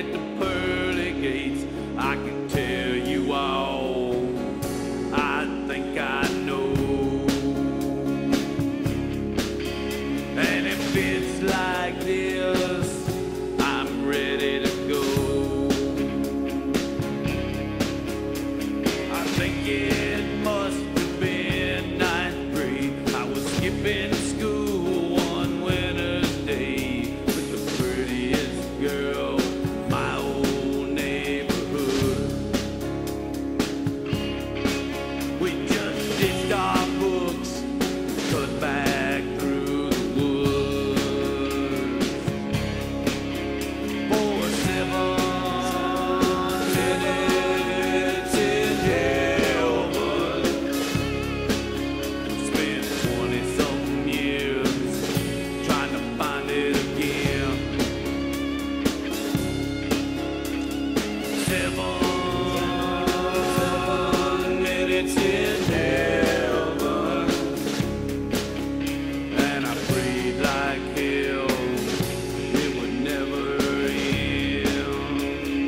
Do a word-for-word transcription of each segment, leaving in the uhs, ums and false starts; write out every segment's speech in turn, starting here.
at the pearly gates. I can tell you all I think I know. And if it's like this, I'm ready to go. I think it must have been ninth grade. I was skipping school one winter's day with the prettiest girl in my old neighborhood. We just ditched our books, cut back through the woods for seven minutes in heaven. Spent twenty-something years trying to find it again. Seven minutes in heaven, and I prayed like hell it would never end.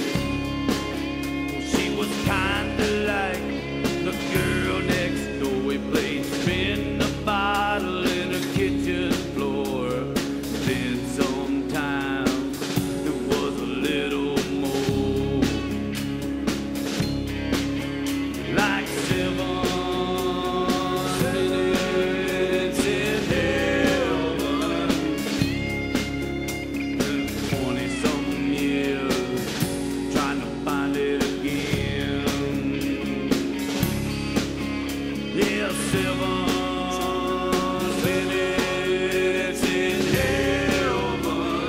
She was kinda like the girl next door. We played spin the bottle in her kitchen floor. Then sometimes it was a little more, like seven minutes in heaven, and twenty-something years trying to find it again. Yeah, seven minutes in heaven,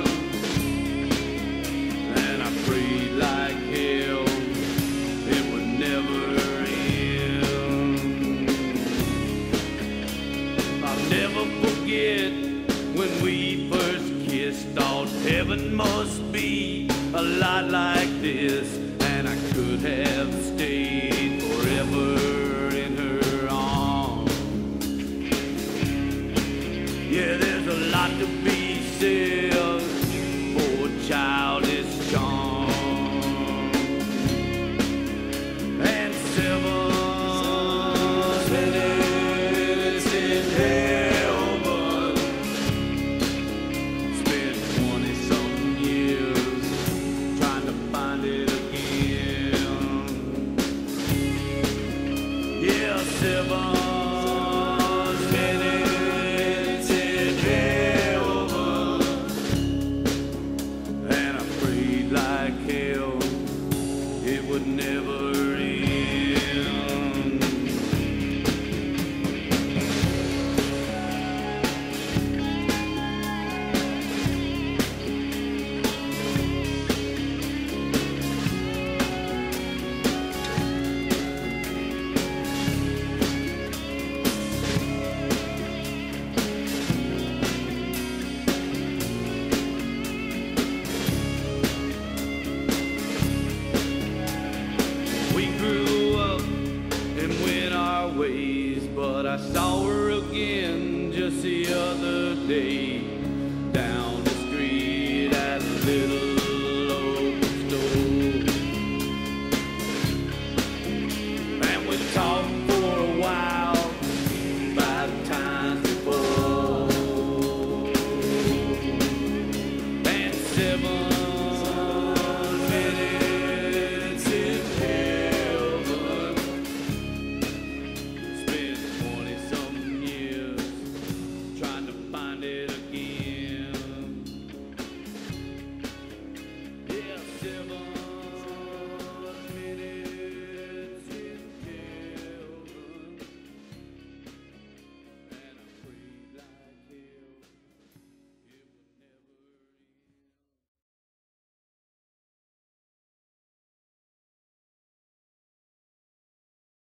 and I prayed like hell it would never end. I'll never forget when we first kissed. Thought heaven must be a lot like this, and I could have stayed forever in her arms. Yeah, there's a lot to be said for childish charm. And seven minutes in heaven, spent twenty-something years trying to find it again. Yeah, seven minutes in heaven, and I prayed like hell it would never end. We grew up and went our ways, but I saw her again just the other day down